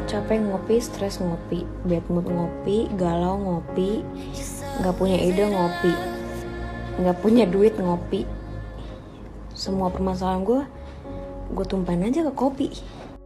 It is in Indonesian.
capek ngopi, stres ngopi, bad mood ngopi, galau ngopi, nggak punya ide ngopi, nggak punya duit ngopi. Semua permasalahan gue tumpahin aja ke kopi.